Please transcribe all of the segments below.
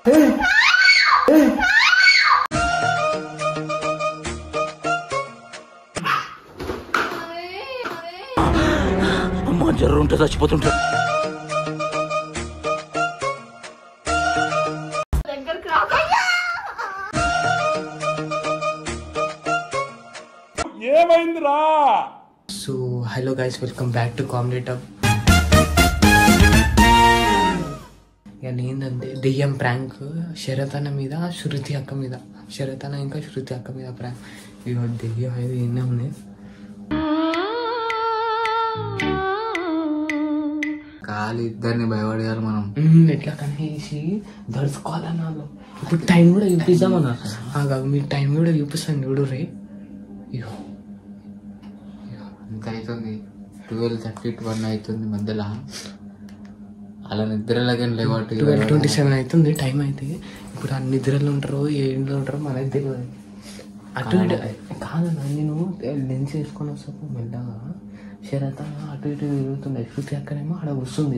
అమ్మా జ్వరం ఉంటే చచ్చిపోతుంటా. ఏమైందిరా? So hello guys, welcome back to comedy tub. ఇక ఏంటంటే దెయ్యం ప్రాంక్ శరతన మీద శృతి అక్క మీద, శరతన ఇంకా శృతి అక్క మీద ప్రాంక్. ఇక దెయ్యం అయితే ఎన్నో ఉన్నాయి. కాలు ఇద్దరిని భయపడేయాలి మనం. ఎట్లా కనేసి దడుచుకోవాలన్నా. ఇప్పుడు టైం కూడా చూపిద్దామన్నా. మీరు టైం కూడా చూపిస్తాను చూడు రే. ఇగో ఎంత అవుతుంది? 12:30 అవుతుంది. మధ్యలో అలా నిద్రలాగా లేవాటి 12:27 అవుతుంది టైం అయితే. ఇప్పుడు ఆ నిద్రలో ఉంటారో ఏంట్లో ఉంటారో మనకి తెలియదు. అటు ఇటు కాదన్నా, నేను లెన్స్ వేసుకొని వస్తాను మెల్లగా. శరత అటు ఇటు తిరుగుతుండే, శృతి అక్కడేమో అక్కడ వస్తుంది.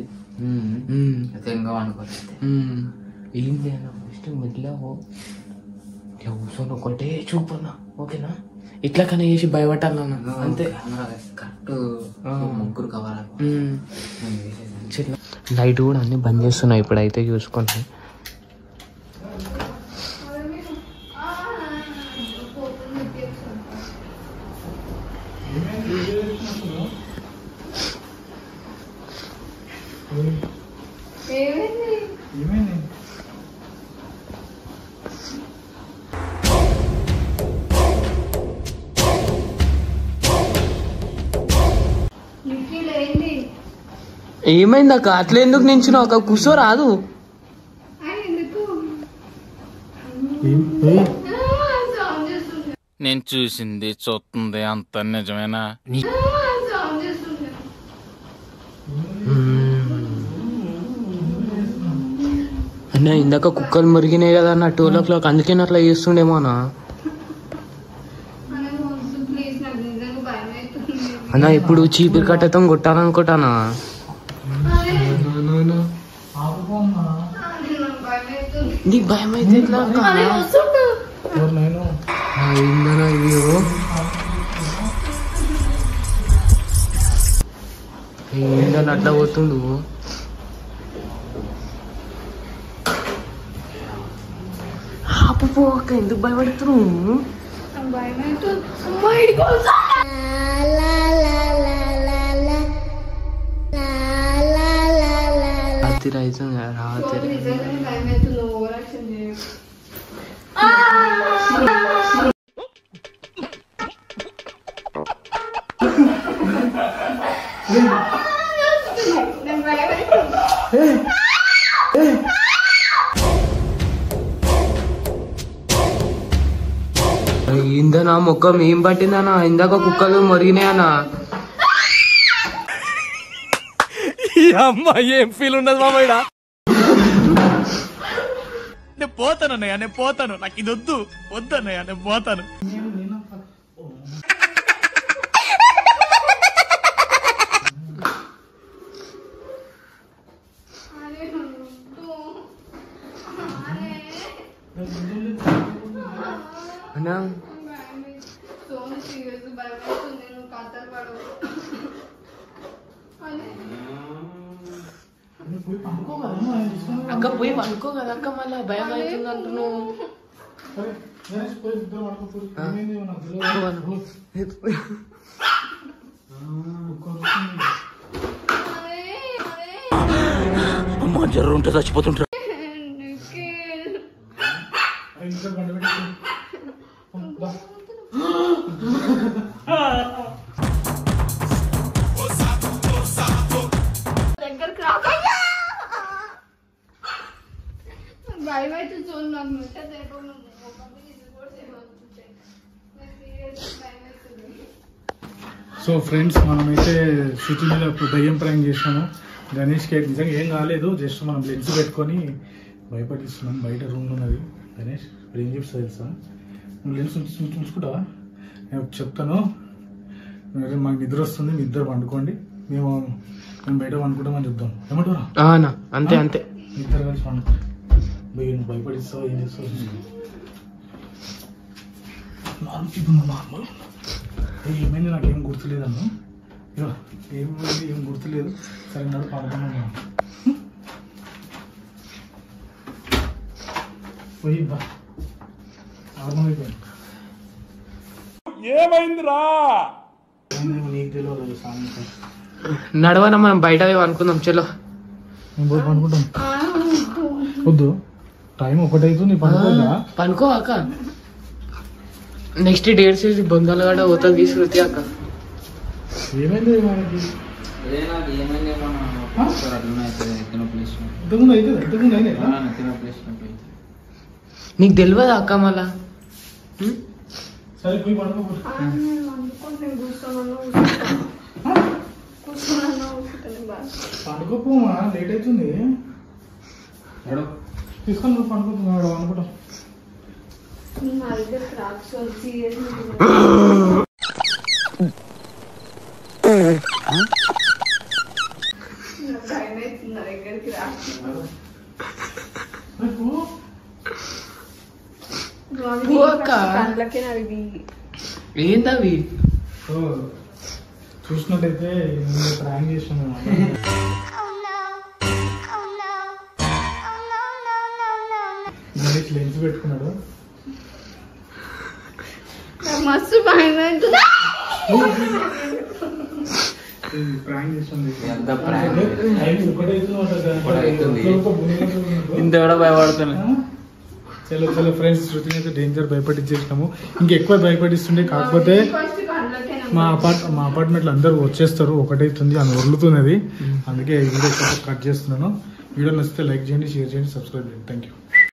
ఏం చేయాలి ఫస్ట్ మెల్లగా కూర్చొని ఒకటే చూపున్నా. ఓకేనా? ఇట్లా కన్నా చేసి భయపట్టాలన్నా అంతే. ముగ్గురు కావాలి. లైట్ కూడా అన్ని బంద్ చేస్తున్నాయి ఇప్పుడైతే చూసుకోండి. ఏమైంది అక్క? అట్లా ఎందుకు నించున్నావు అక్క? కూర్చోరాదు. నేను చూసింది చూస్తుంది అంత నిజమేనా? అన్న ఇందాక కుక్కలు మురిగినాయి కదా అన్న 12 o'clock, అందుకే అట్లా చేస్తుండేమో అన్న. అన్న ఇప్పుడు చీపిరి కట్టతో కొట్టాలనుకుంటానా? నీకు భయం అయితే ఎట్లా అయిందనా? ఇదిగో ఏందని అట్లా పోతుండు. ఆపపోక ఎందుకు భయపడుతున్నావు? రాత్రి అవుతుంది కదా, రాత్రి ఏందనా మొక్కం ఏం పట్టిందనా? ఇందాక కుక్కలు మొరిగినాయనా? అమ్మా ఏం ఫీల్ ఉండదు మామయ్య. నేను పోతానన్నయ్య, నేను పోతాను. నాకు ఇది వద్దు వద్దన్నయ్య, నేను పోతాను. అన్నా అక్క పోయి పనుకో కదా అక్క, మళ్ళా భయం అవుతుంది అంటున్నావు. అమ్మా జ్వరం ఉంటే చచ్చిపోతుంటా. సో ఫ్రెండ్స్, మనమైతే శృతి మీద దయ్యం ప్రాంక్ చేసాము. గణేష్కి నిజంగా ఏం కాలేదు, జస్ట్ మనం లెన్స్ పెట్టుకొని భయపడిస్తున్నాం. బయట రూమ్ ఉన్నది. గణేష్ ఏం చెప్తా తెలుసా? నువ్వు లెన్స్ ఉంచుకుంటావా? నేను చెప్తాను. మాకు నిద్ర వస్తుంది, మీ ఇద్దరు పండుకోండి, మేము బయట పండుకుంటామని చెప్తాం. ఏమంటారా? అంతే అంతే, ఇద్దరు కలిసి పండుకోండి. నువ్వు భయపడిస్తావు ఏం చేస్తావు ఇప్పుడు నార్మల్ ఏమైంది నాకేం గుర్తులేదన్నా ఏమైంది ఏం గుర్తులేదు సరే నాడు పడుకున్నాను పోయి బా అర్థమైపోయింది ఏమైందిరా నీకు తెలియదు సాయంత్రం నడవన మనం బయట అనుకుందాం చలో మేము పోయి పనుకుంటాం వద్దు టైం ఒకటైతుంది పనుకోదా పనుకో అక్క నెక్స్ట్ డేట్ చేసి బొందాలు కూడా పోతుంది శృతి అక్క ఏమైంది మనకి ఇంతకుముందు అయినా నీకు తెలియదా అక్క మళ్ళా సరే పోయి పడుకో పడుకోపోమా లేట్ అవుతుంది తీసుకొని నువ్వు పడుకోపోతున్నాడు అనుకుంటాం ఏందవి చూసినట్టయితే ప్రాంక్ చేసాను లెన్స్ పెట్టుకున్నాడు మస్తు భయం ప్రాంక్ చేసాను ఇంత కూడా భయపడుతున్నా చలో చలో ఫ్రెండ్స్ శృతిని అయితే డేంజర్ భయపడిచ్చేసినాము ఇంకెక్కువ భయపడిస్తుండే కాకపోతే మా అపార్ట్మెంట్లో అందరూ వచ్చేస్తారు ఒకటైతుంది అని వదులుతున్నది అందుకే వీడియో కట్ చేస్తున్నాను వీడియో నచ్చితే లైక్ చేయండి షేర్ చేయండి సబ్స్క్రైబ్ చేయండి థ్యాంక్ యూ